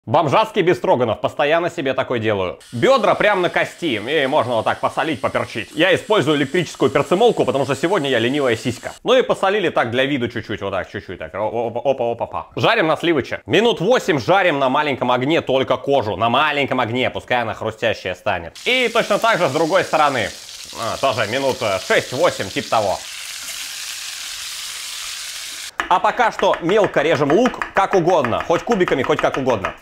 Бомжатский бестроганов, постоянно себе такой делаю. Бедра прям на кости, и можно вот так посолить, поперчить. Я использую электрическую перцемолку, потому что сегодня я ленивая сиська. Ну и посолили так для виду чуть-чуть, вот так, чуть-чуть так. Опа-опа-опа. Жарим на сливоче. Минут 8 жарим на маленьком огне только кожу. На маленьком огне, пускай она хрустящая станет. И точно так же с другой стороны. Тоже минут 6-8, типа того. А пока что мелко режем лук, как угодно. Хоть кубиками, хоть как угодно.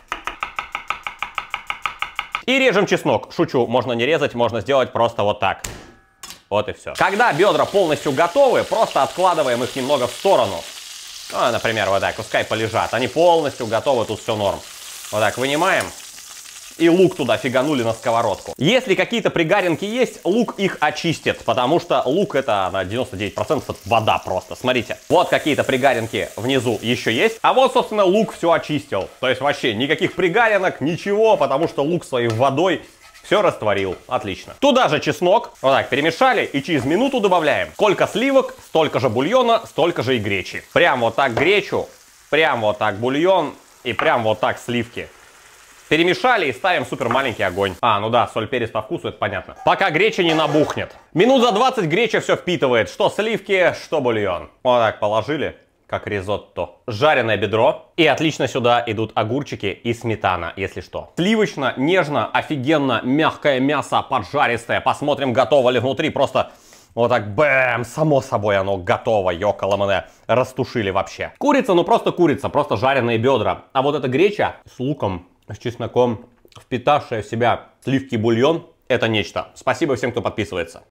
И режем чеснок. Шучу, можно не резать, можно сделать просто вот так. Вот и все. Когда бедра полностью готовы, просто откладываем их немного в сторону. Ну, например, вот так, пускай полежат. Они полностью готовы, тут все норм. Вот так вынимаем. И лук туда фиганули на сковородку. Если какие-то пригаринки есть, лук их очистит, потому что лук это на 99% вода просто. Смотрите, вот какие-то пригаринки внизу еще есть, а вот, собственно, лук все очистил. То есть вообще никаких пригаринок, ничего, потому что лук своей водой все растворил. Отлично. Туда же чеснок. Вот так перемешали и через минуту добавляем. Сколько сливок, столько же бульона, столько же и гречи. Прям вот так гречу, прям вот так бульон и прям вот так сливки. Перемешали и ставим супер маленький огонь. Ну да, соль, перец по вкусу, это понятно. Пока греча не набухнет. Минут за 20 греча все впитывает. Что сливки, что бульон. Вот так положили, как ризотто. Жареное бедро. И отлично сюда идут огурчики и сметана, если что. Сливочно, нежно, офигенно, мягкое мясо, поджаристое. Посмотрим, готово ли внутри. Просто вот так, бэм, само собой оно готово, ёкаламане. Растушили вообще. Курица, ну просто курица, просто жареные бедра. А вот эта греча с луком, с чесноком, впитавшая в себя сливки и бульон, это нечто. Спасибо всем, кто подписывается.